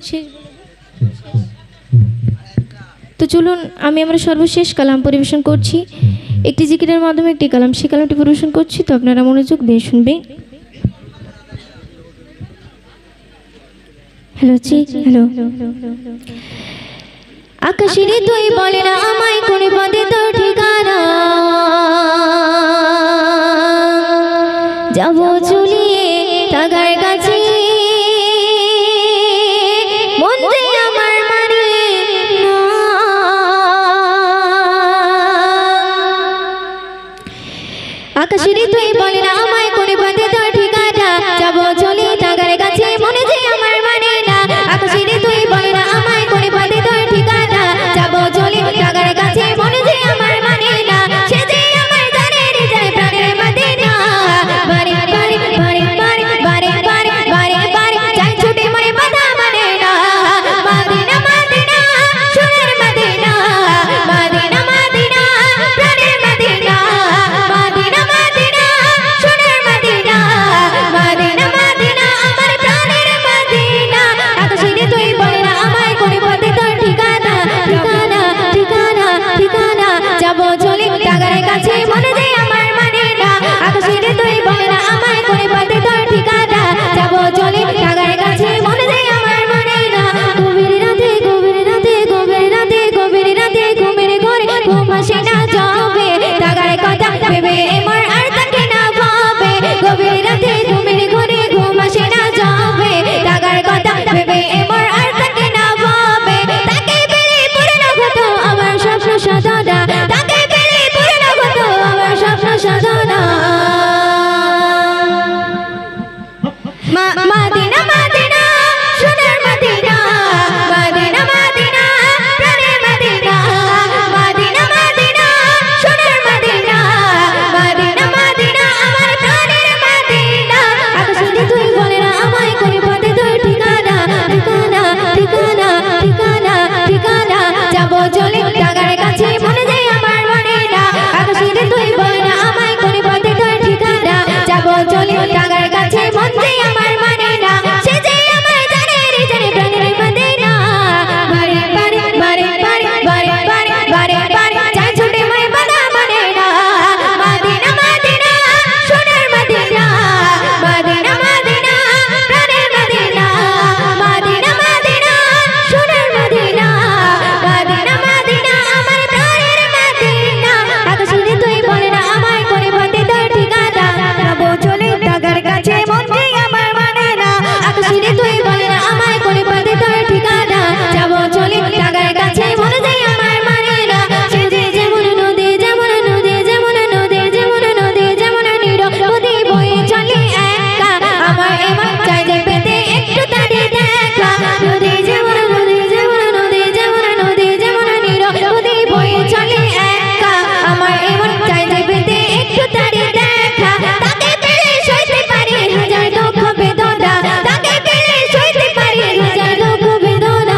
শেষ তো চলুন আমি আমার সর্বশেষ কালাম পরিবেশন করছি একটি জিকিরের মাধ্যমে একটি কালাম সেই কালামটি পরিবেশন করছি তো আপনারা মনোযোগ দিয়ে শুনবেন হ্যালো হ্যালো আকাশের তুই বলে না আমায় কোন পদে তোর ঠিকানা যাব চলিয়ে তাগার কাছে মন যে আমার মানে না আকাশের তুই বলে না আমায় কোন পদে তোর ঠিকানা যাব চলিয়ে তাগার কাছে মনে যে আমার মানে না আকাশের তুই বলে না আমায় কোন পদে তোর ঠিকানা যাব চলিয়ে তাগার কাছে মনে যে আমার মানে না সে যে আমার জানে রে যায় প্রাণের মদিনা বারে বারে বারে বারে বারে বারে বারে বারে যাই ছুটে মনে বাধা মানে না মদিনা মদিনা সোনার মদিনা মদিনা মদিনা প্রাণের মদিনা মদিনা মদিনা সোনার মদিনা মদিনা মদিনা আমার প্রাণের মদিনা আকাশের তুই বলে না আমায় কোন পথে তোর ঠিকানা ঠিকানা ঠিকানা ঠিকানা যাব চলে টাগার কাছে মনে যে আমার মানে না আকাশের তুই বলে না আমায় কোন পথে তোর ঠিকানা যাব চলে টাগার কাছে মনে যে আমার মানে না গভীর রাতে গভীর রাতে গভীর রাতে গভীর রাতে ঘুমের ঘরে ঘুম আসে না যাবে টাগার কথা ভেবে আমার আর তাকে না ভাবে গভীর রাতে ঘুমের ঘরে ঘুম আসে না যাবে টাগার কথা ভেবে আমার আর তাকে না ভাবে তাকে পেলে পুরনো হতো আমার স্বপ্ন সাধনা তাকে পেলে পুরনো হতো আমার স্বপ্ন সাধনা মদিনা মদিনা সোনার মদিনা মদিনা মদিনা প্রাণের মদিনা মদিনা মদিনা সোনার মদিনা মদিনা মদিনা আমার প্রাণের মদিনা আকাশের তুই বলে না আমায় কোন পথে তোর ঠিকানা ঠিকানা ঠিকানা ঠিকানা ঠিকানা যাব চলে টাগার কাছে মনে যে আমার মানে না আকাশের তুই বলে না আমায় কোন পথে তোর ঠিকানা যাব চলে টাগার কাছে মন যে আমার মানে না সে যে আমার জানে রে জানে প্রাণের মদিনা বারে বারে বারে বারে বারে বারে বারে বারে যাই ছুটে মনে বাধা মানে না মদিনা মদিনা সোনার মদিনা মদিনা মদিনা প্রাণের মদিনা মদিনা মদিনা সোনার মদিনা মদিনা মদিনা আমার প্রাণের মদিনা আকাশের তুই বলে না আমায় কোন পথে তোর ঠিকানা যাব চলে টাগার কাছে মন যে আমার মানে না আকাশের তুই বলে না আমায় কোন পথে তোর ঠিকানা যাব চলে টাগার কাছে মন যে আমার মানে না সে যে যেমন নদী যেমন নদী যেমন নদী যেমন নদী যেমন নিরবধি বয়ে চলে একা আমার এমন চাই যে পেতে একটু তারে দেখা নদী যেমন নদী যেমন নদী যেমন নদী যেমন নিরবধি বয়ে চলে একা আমার এমন চাই যে পেতে একটু তারে দেখা তাকে পেলে সইতে পারি হাজার দুঃখ বেদনা তাকে পেলে সইতে পারি হাজার দুঃখ বেদনা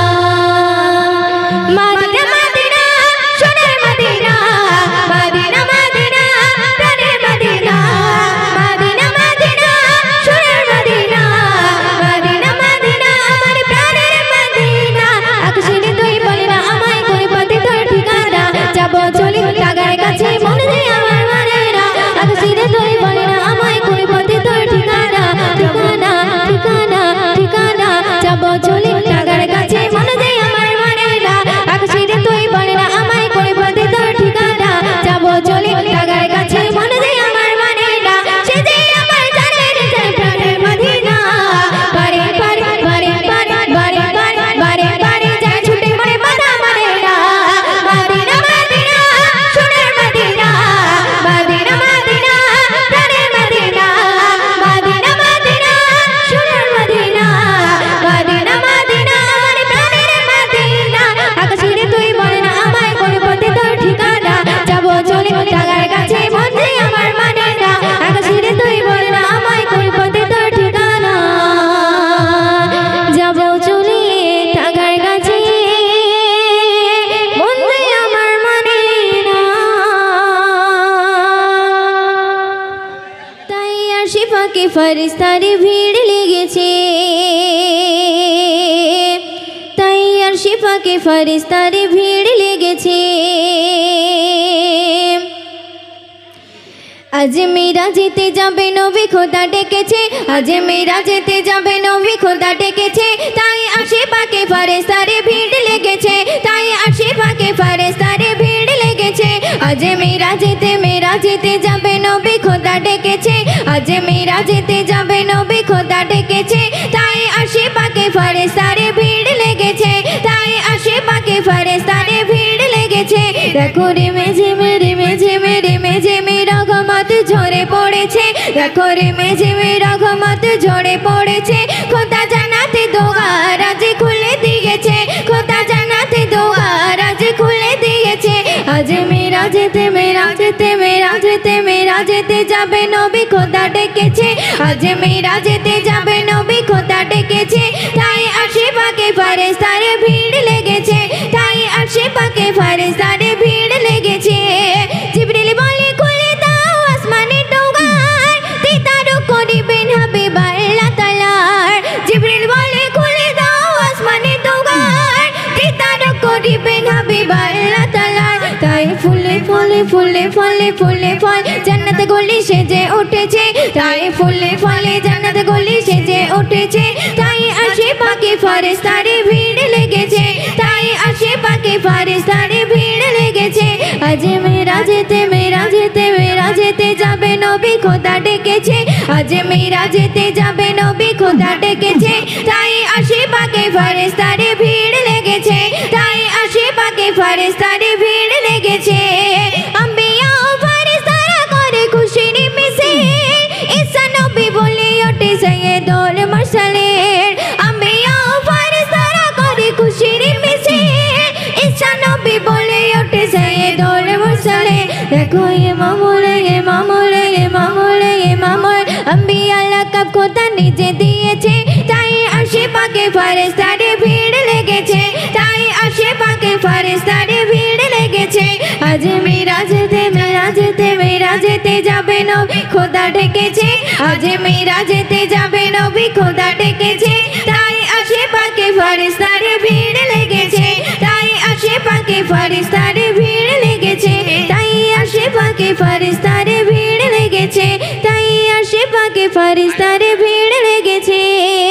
মদিনা মদিনা সোনার মদিনা মদিনা মদিনা প্রাণের মদিনা মদিনা মদিনা সোনার মদিনা মদিনা মদিনা আমার প্রাণের মদিনা আকাশের তুই বলে না আমায় কোন পথে তোর ঠিকানা যাব চলে টাগার কাছে মনে যে আমার মানে না আকাশের তুই বলে না আমায় কোন পথে তোর ঠিকানা ঠিকানা ঠিকানা ঠিকানা যাব চলে টাগার কাছে মনে যে আমার মানে না আকাশের তুই বলে না আমায় কোন পথে তোর ঠিকানা যাব চলে টাগার কাছে মনে যে আমার মানে না সে যে আমার জানে রে জানে প্রাণের মদিনা বারে বারে বারে বারে বারে বারে বারে বারে যাই ছুটে মনে বাধা মানে না মদিনা মদিনা সোনার মদিনা মদিনা মদিনা প্রাণের মদিনা মদিনা মদিনা সোনার মদিনা মদিনা মদিনা আমার প্রাণের মদিনা আকাশের তুই বলে না আমায় কোন পথে তোর ঠিকানা যাব চলে টাগার কাছে মন যে আমার মানে না আকাশের তুই বলে না আমায় কোন পথে তোর ঠিকানা যাব চলে টাগার কাছে মন যে আমার মানে না তাই আর শিফাকে ফেরেশতার ভিড় লেগেছে পাকে ফেরেশতারে ভিড় লেগেছে আজ মেরা যেতে যাবে নবী খোদা ডেকেছে আজ মেরা যেতে যাবে নবী খোদা ডেকেছে তাই আশেপাশে ফেরেশতারে ভিড় লেগেছে তাই আশেপাশে ফেরেশতারে ভিড় লেগেছে আজ মেরা যেতে যাবে নবী খোদা ডেকেছে আজ মেরা যেতে যাবে নবী খোদা ডেকেছে তাই আশেপাশে ফেরেশতারে ভিড় লেগেছে তাই আশেপাশে ফেরেশতারে ভিড় লেগেছে দেখো রে মেঝে মেরা রহমত ঝরে পড়েছে দেখো রে মেঝে মেরা রহমত ঝরে পড়েছে খোদা জান্নাতে দুয়ার আজ খুলে দিয়েছে খোদা জান্নাতে দুয়ার আজ খুলে দিয়েছে আজ মেরা যেতে যাবে নবী খোদা ডেকেছে আজ মেরা যেতে যাবে নবী খোদা ডেকেছে তাই আশেপাশে ফেরেশতারে ভিড় লেগেছে তাই আশেপাশে ফেরেশতারে ভিড় লেগেছে জিবরিল বলে খুলে দাও আসমানের দুয়ার দিদার করিবেন হাবিব আল্লাহ তাআলার জিবরিল বলে খুলে দাও আসমানের দুয়ার দিদার করিবেন হাবিব আল্লাহ তাআলার তাই ফুলে ফল জান্নাত গলি সেজে উঠেছে তাই ফুলে ফলে জান্নাত গলি সেজে উঠেছে তাই আশেপাশে ফেরেশতারে ভিড় লেগেছে তাই আশেপাশে ফেরেশতারে ভিড় লেগেছে আজ মেরা যেতে যাবে নবী খোদা ডেকেছে আজ মেরা যেতে যাবে নবী খোদা ডেকেছে তাই আশেপাশে ফেরেশতারে ভিড় লেগেছে তাই আশেপাশে ফেরেশতারে ভিড় লেগেছে আম্বিয়া ফেরেশতারা করে খুশির মিছিল ঈসা নবী বলে ওঠে সাইয়্যিদুল মুরসালিন আম্বিয়া ফেরেশতারা করে খুশির মিছিল ঈসা নবী বলে ওঠে সাইয়্যিদুল মুরসালিন দেখো ইমামুল আম্বিয়া লাকাব খোদা নিজে দিয়েছে তাই আশেপাশে ফেরেশতারে ভিড় লেগেছে তাই আশেপাশে ফেরেশতারে ভিড় লেগেছে আজ মেরা যেতে যাবে নবী খোদা ডেকেছে আজ মেরা যেতে যাবে নবী খোদা ডেকেছে তাই আশেপাশে ফেরেশতারে ভিড় লেগেছে তাই আশেপাশে ফেরেশতারে ভিড় লেগেছে তাই আশেপাশে ফেরেশতারে ভিড় লেগেছে তাই আশেপাশে ফেরেশতারে ভিড় লেগেছে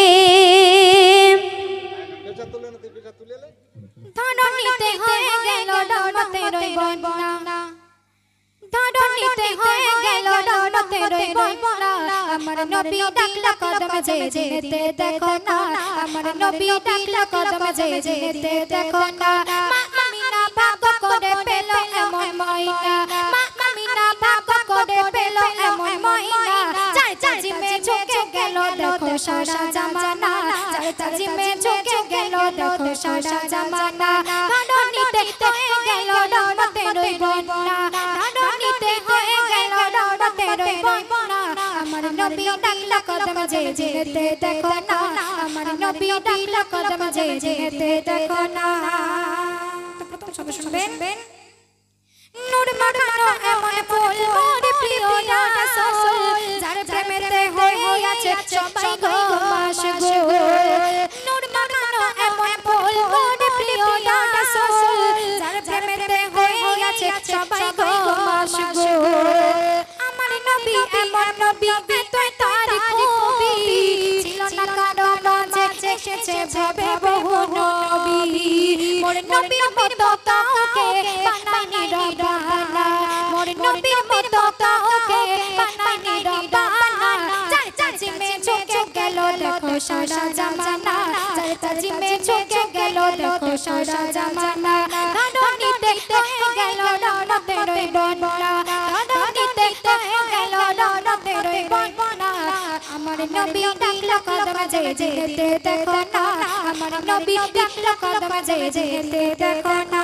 ধরণীতে হয়ে গেল রহমতের বন্যা ধরণীতে হয়ে গেল রহমতের বন্যা আমার নবী ডাকলা কদম যেতে দেখো না আমার নবী ডাকলা কদম যেতে দেখো না মা আমিনা ভাগ্য করে পেল এমন ময়না মা আমিনা ভাগ্য করে পেল এমন ময়না চাই চাচিমে ঝুঁকে গেল দেখো সারা জামানা চাই চাচিমে ঝুঁকে গেল দেখো সারা জামানা ধরণীতে হয়ে গেল রহমতের বন্যা ধরণীতে হয়ে গেল রহমতের বন্যা আমার নবী ডাকলা কদম যেতে দেখো না আমার নবী ডাকলা কদম যেতে দেখো না তো প্রথম সবাই শুনবেন নূর মাখানো এমন ফুল মোর প্রিয় রাসূল যার প্রেমেতে হয়ে আছে সবাই গো মাশগুল নূর মাখানো এমন ফুল মোর প্রিয় রাসূল যার প্রেমেতে হয়ে আছে সবাই গো মাশগুল আমার নবী এমন নবী তুই তার কবি ছিল না কারো মাঝে এসেছে ভাবে বহু নবী মোর নবীর মতো কাউকে বানাইনি রব্বানা মোর নবীর মতো কাউকে বানাইনি রব্বানা চাই চাচিমে ঝুঁকে গেল দেখো সারা জামানা চাই চাচিমে ঝুঁকে গেল দেখো সারা জামানা ধরণীতে হয়ে গেল রহমতের বন্যা ধরণীতে হয়ে গেল রহমতের বন্যা আমার নবী ডাকলা কদম যেতে দেখো না আমার নবী ডাকলা কদম যেতে দেখো না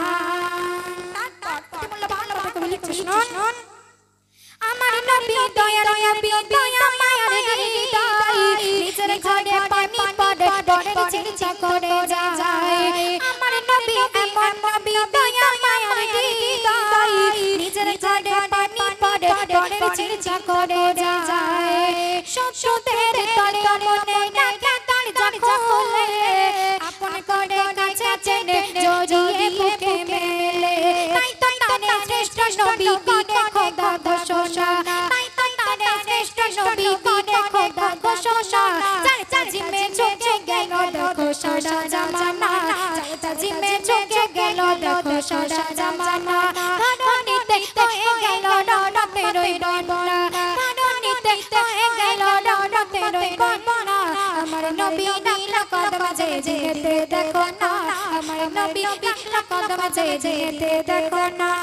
আমার নবী দয়া মায়ার হৃদয় নিজের ঘরে পানি পড়ে পড়ে চিন্তা করে যায় আমার নবী এমন নবী দয়া মায়ার হৃদয় নিজের ঘরে পানি পড়ে পড়ে চিন্তা করে যায় সত্যের তরে মনে ডাকে তার যখন আপন করে কাছে চেনে ঘোষণা তাই তো তারে শ্রেষ্ঠ নবী করে খোদা ঘোষণা চাচা জিমে ঝুঁকে গেল দেখো সারা জামানা চাচা জিমে ঝুঁকে গেল দেখো সারা জামানা ধরণীতে হয়ে গেল রণতেরই বর্ণনা ধরণীতে হয়ে গেল রণতেরই বর্ণনা আমার নবী নীল কদম যে যেতে দেখো না আমার নবী নীল কদম যে যেতে দেখো না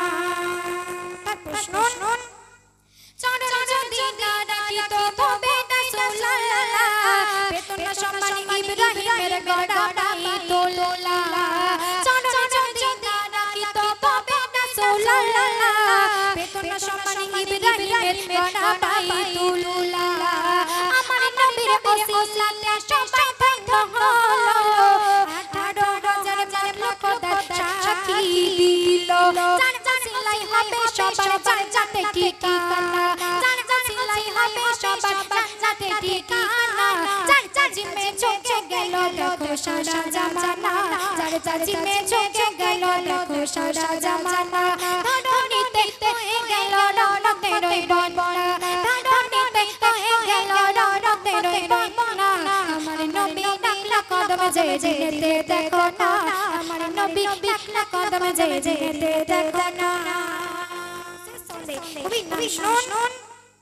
শুনুন চরণ যদি না রাখিত তবে রাসূলুল্লাহ পেত না সম্মান ইব্রাহিমের গড়া বাইতুল্লাহ চরণ যদি না রাখিত তবে রাসূলুল্লাহ পেত না সম্মান ইব্রাহিমের গড়া বাইতুল্লাহ আমার নবীর ওসিলাতে সবাই ধন্য হলো 18,000 লক্ষ সাক্ষী দিল সিলাই হবে সবার জান্নাতে ঠিকানা সিলাই হবে সবার জান্নাতে ঠিকানা জিমে ঝুঁকে গেল দেখো সারা জামানা জিমে ঝুঁকে গেল দেখো সারা জামানা ধরণীতে হয়ে গেল রণতেরই বর্ণনা ধরণীতে হয়ে গেল রণতেরই বর্ণনা আমার নবী নীল কদম যে যেতে দেখো না আমার নবী নীল কদম যে যেতে দেখো না শুনুন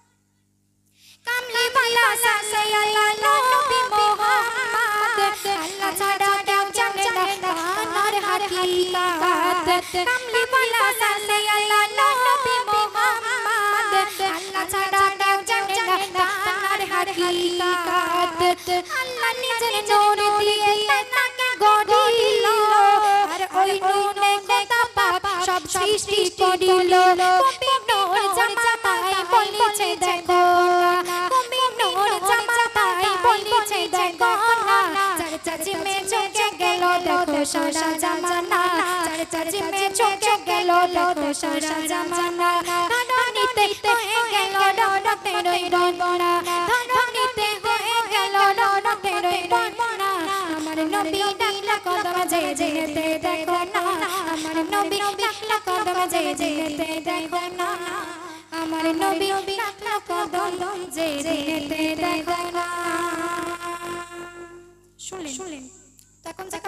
কামলি वाला সাল্লাল্লাহু নবী মুহাম্মদ আল্লাহ ছাড়া কেউ জানে না তার হাকিকাত কামলি वाला সাল্লাল্লাহু নবী মুহাম্মদ আল্লাহ ছাড়া কেউ জানে না তার হাকিকাত আল্লাহ নিজের নূর দিয়ে তাকে গড়িল আর ওই নূরে খোদা পাক সব সৃষ্টি করিল কবি নূর জামাতাই বলেছে দেখো না কবি নূর জামাতাই বলেছে দেখো না চর্চা জিমে ঝুঁকে গেল দেখো সারা জামানা চর্চা জিমে ঝুঁকে গেল দেখো সারা জামানা ধরণীতে হয়ে গেল রণতেরই বর্ণনা ধরণীতে হয়ে গেল রণতেরই বর্ণনা আমার নবী নীল কদম যে যেতে দেখো না আমার নবী নীল কদম যে যেতে দেখো না আমার নবী নীল কদম যে যেতে দেখো না শুনলেন তখন